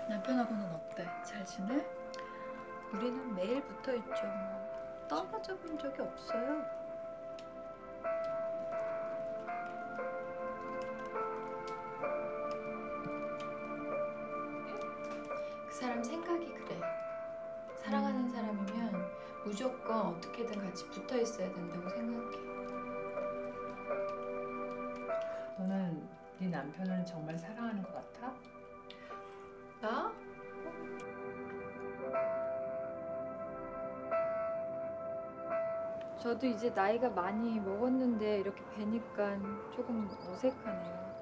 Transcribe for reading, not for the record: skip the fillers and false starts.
남편하고는 어때? 잘 지내? 우리는 매일 붙어 있죠. 뭐. 떨어져 본 적이 없어요. 그 사람 생각이 그래. 사랑하는 사람이면 무조건 어떻게든 같이 붙어 있어야 된다고 생각해. 너는 네 남편을 정말 사랑하는 것 같아? 나? 저도 이제 나이가 많이 먹었는데 이렇게 뵈니까 조금 어색하네요.